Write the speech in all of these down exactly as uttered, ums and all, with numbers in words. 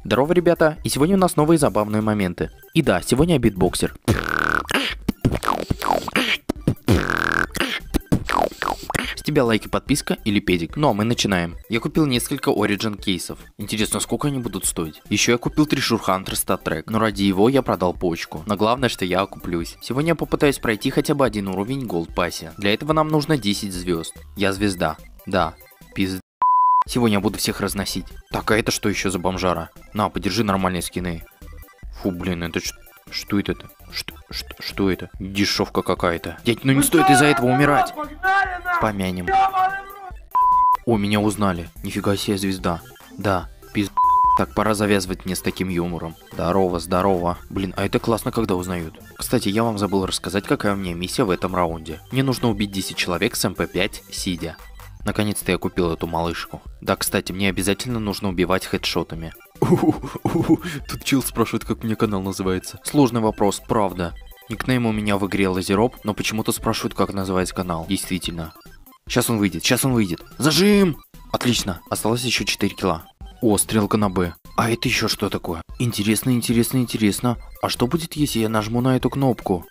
Здорово, ребята, и сегодня у нас новые забавные моменты. И да, сегодня я битбоксер. С тебя лайк и подписка или педик. Ну а мы начинаем. Я купил несколько Origin кейсов. Интересно, сколько они будут стоить? Еще я купил Treasure Hunter стат-трек, но ради его я продал почку. Но главное, что я окуплюсь. Сегодня я попытаюсь пройти хотя бы один уровень Gold Pass. Для этого нам нужно десять звезд. Я звезда. Да, пизд. Сегодня я буду всех разносить. Так, а это что еще за бомжара? На, подержи нормальные скины. Фу, блин, это что? Что это-то? Что, что, что это? Дешевка какая-то. Дядь, ну не стоит из-за этого умирать. Помянем. О, меня узнали. Нифига себе звезда. Да, пиз... Так, пора завязывать мне с таким юмором. Здорово, здорово. Блин, а это классно, когда узнают. Кстати, я вам забыл рассказать, какая у меня миссия в этом раунде. Мне нужно убить десять человек с эм пэ пять, сидя. Наконец-то я купил эту малышку. Да, кстати, мне обязательно нужно убивать хедшотами. Тут чел спрашивает, как мне канал называется. Сложный вопрос, правда. Никнейм у меня в игре Лазероп, но почему-то спрашивают, как называется канал. Действительно. Сейчас он выйдет, сейчас он выйдет. Зажим! Отлично, осталось еще четыре килла. О, стрелка на Б. А это еще что такое? Интересно, интересно, интересно. А что будет, если я нажму на эту кнопку?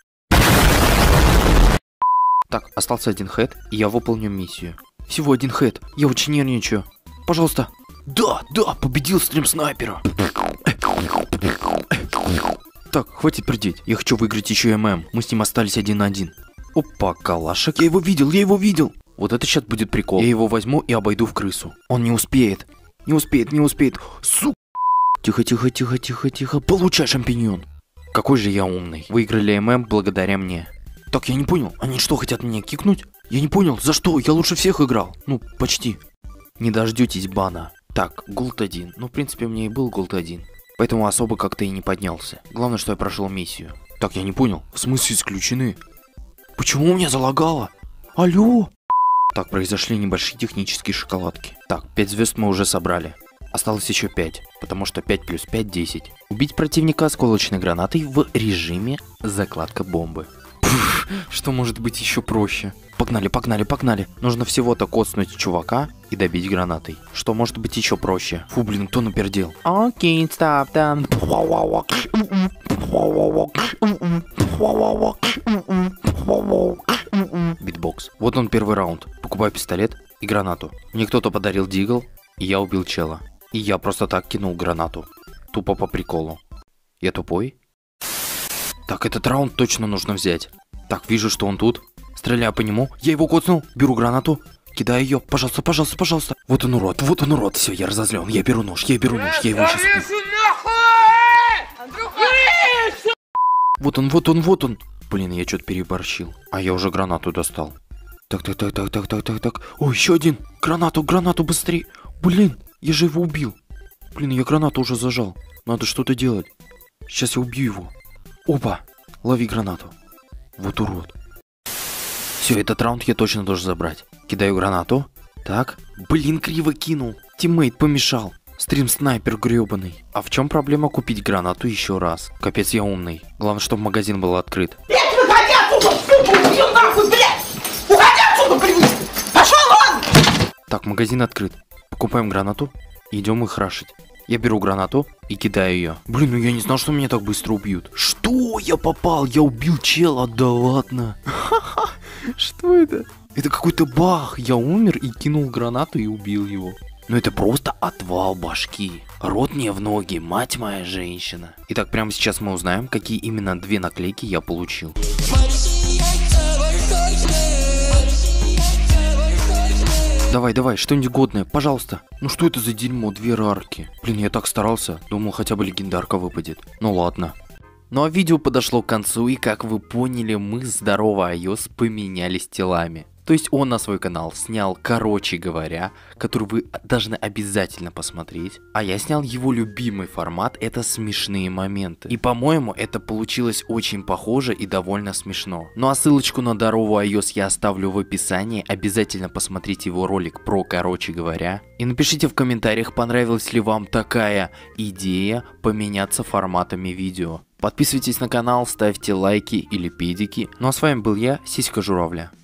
Так, остался один хед, и я выполню миссию. Всего один хед, я очень нервничаю. Пожалуйста. Да, да, победил стрим снайпера. Так, хватит придеть, я хочу выиграть еще эм эм. Мы с ним остались один на один. Опа, калашек, я его видел, я его видел. Вот это сейчас будет прикол. Я его возьму и обойду в крысу. Он не успеет. Не успеет, не успеет. Су... Тихо, тихо, тихо, тихо, тихо. Получай шампиньон. Какой же я умный. Выиграли эм эм благодаря мне. Так, я не понял, они что, хотят меня кикнуть? Я не понял, за что? Я лучше всех играл. Ну, почти. Не дождетесь бана. Так, голд один. Ну, в принципе, у меня и был голд один. Поэтому особо как-то и не поднялся. Главное, что я прошел миссию. Так, я не понял. В смысле исключены? Почему у меня залагало? Алло? Так, произошли небольшие технические шоколадки. Так, пять звезд мы уже собрали. Осталось еще пять, потому что пять плюс пять десять. Убить противника осколочной гранатой в режиме закладка бомбы. Пфф, что может быть еще проще? Погнали, погнали, погнали. Нужно всего-то коснуть чувака и добить гранатой. Что может быть еще проще? Фу, блин, кто напердел? Окей, стоп, там. Битбокс. Вот он первый раунд. Покупаю пистолет и гранату. Мне кто-то подарил дигл, и я убил чела. И я просто так кинул гранату. Тупо по приколу. Я тупой? Так, этот раунд точно нужно взять. Так, вижу, что он тут. Стреляю по нему. Я его коцнул. Беру гранату. Кидаю ее. Пожалуйста, пожалуйста, пожалуйста. Вот он урод, вот он урод. Все, я разозлен. Я беру нож, я беру нож. Я его сейчас убью. Вот он, вот он, вот он. Блин, я что-то переборщил. А я уже гранату достал. Так, так, так, так, так, так, так, так. О, еще один. Гранату, гранату, быстрее. Блин, я же его убил. Блин, я гранату уже зажал. Надо что-то делать. Сейчас я убью его. Опа, лови гранату. Вот урод. Все, этот раунд я точно должен забрать. Кидаю гранату. Так. Блин, криво кинул. Тиммейт помешал. Стрим снайпер гребаный. А в чем проблема купить гранату еще раз? Капец, я умный. Главное, чтобы магазин был открыт. Блять, выходи отсюда, сука, убью нахуй, блять! Уходи отсюда, блядь! Пошел вон! Так, магазин открыт. Покупаем гранату и идем их рашить. Я беру гранату и кидаю ее. Блин, ну я не знал, что меня так быстро убьют. Что? Я попал? Я убил чела? Да ладно. Что это? Это какой-то баг. Я умер и кинул гранату и убил его. Ну это просто отвал башки. Рот мне в ноги, мать моя женщина. Итак, прямо сейчас мы узнаем, какие именно две наклейки я получил. Давай, давай, что-нибудь годное, пожалуйста. Ну что это за дерьмо, две рарки? Блин, я так старался, думал, хотя бы легендарка выпадет. Ну ладно. Ну а видео подошло к концу, и как вы поняли, мы с Здорово iOS поменялись телами. То есть он на свой канал снял, короче говоря, который вы должны обязательно посмотреть. А я снял его любимый формат, это смешные моменты. И по-моему, это получилось очень похоже и довольно смешно. Ну а ссылочку на Здорово iOS я оставлю в описании. Обязательно посмотрите его ролик про короче говоря. И напишите в комментариях, понравилась ли вам такая идея поменяться форматами видео. Подписывайтесь на канал, ставьте лайки или педики. Ну а с вами был я, Сиська Журавля.